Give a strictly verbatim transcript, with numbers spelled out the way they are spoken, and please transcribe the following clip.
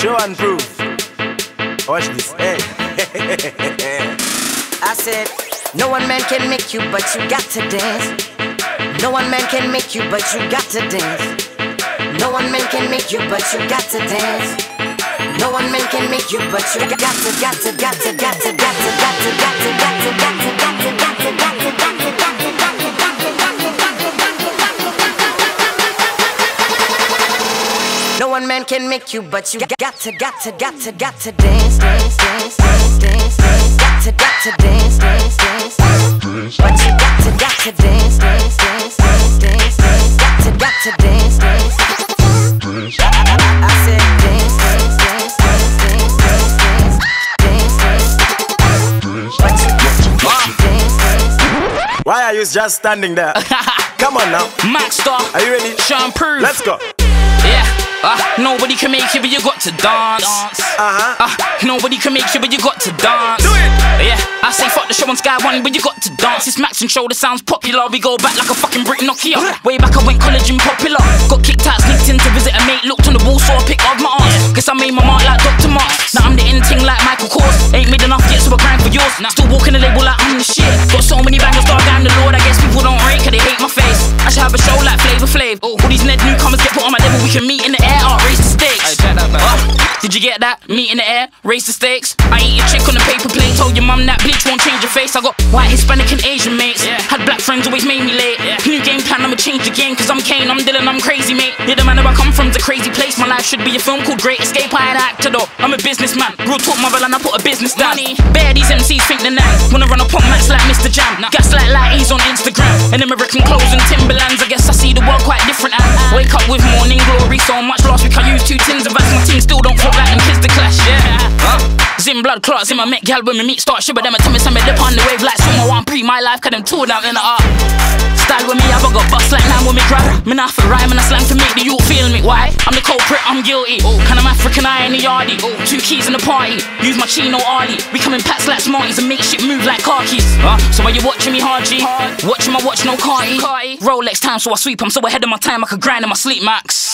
Show and prove. Watch this. Hey. I said, no one man can make you, but you got to dance. No one man can make you, but you got to dance. No one man can make you, but you got to dance. No one man can make you, but you got to, got to, got to, got to, got to, got to, got to, got to, got to, got to, got to, got to, got to, got to, got to, got to. No one man can make you, but you got to, got to, got to, got to dance, dance, dance, dance, dance, dance. Got to, got to dance, dance, dance, dance. But you got to, got to dance, dance, dance, dance, dance, dance. Got to, got to dance, dance. I said dance, dance, dance, dance, dance, dance, dance, dance. But you got to, got to dance, dance. Why are you just standing there? Come on now. Max Star. Are you ready? Show and prove. Let's go. Yeah. Uh, nobody can make you, but you got to dance. Uh-huh. Uh, nobody can make you, but you got to dance. Do it. Yeah, I say fuck the show on Sky One, but you got to dance. It's Max and Show that sounds popular. We go back like a fucking brick Nokia. Way back I went college and popular. Got kicked out, sneaked in to visit a mate. Looked on the wall, saw a pic of my ass. Guess I made my mark like Doctor Marks. Now I'm the in ting like Michael Kors. Ain't made enough yet, so I grind for yours. Still walking the label like I'm the shit. Got so many bangers, dog, I'm the Lord. I guess people don't rate, cause they hate my face. I should have a show like Flavor Flav. All these Ned newcomers get put on my level. We can meet in the air, I'll raise the stakes. Uh, did you get that? Meet in the air, raise the stakes. I eat your chick on the paper plate. Told your mum that bleach won't change your face. I got white, Hispanic and Asian mates. Yeah. Had black friends, always made me late. Yeah. New game plan, I'ma change the game. Cause I'm Kane, I'm Dylan, I'm crazy, mate. Yeah, the man where I come from's a crazy place. My life should be a film called Great Escape. I ain't an actor though, I'm a businessman. Real talk mother and I put a business down. Money. Bare these M Cs think they're nice. Wanna run up on mats like Mister Jam. Nah. Gas like lighties on Instagram. And American clothes and Timberlands. I guess I see the world quite different and wake up with morning glory. So much last week I used two tins of ice. My team still don't fuck like them kids to clash, yeah. Huh? Zim blood clots in my Met gal when me meet start shit, but them a tell me some lip on the wave like swimmer one pre my life, cause them two down in the art. Style with me, I've got bust like now when me grab. Me not for rhyme and I slang to make the youth feel me. Why? I'm the culprit, I'm guilty. Oh. And I'm African, I ain't the yardie. Oh. Two keys in the party, use my chino Arlie. We come in packs like Smarties and make shit move like car keys. Huh? So while you watching me hard G, watching my watch no carty. Rolex time so I sweep, I'm so ahead of my time I could grind in my sleep, Max.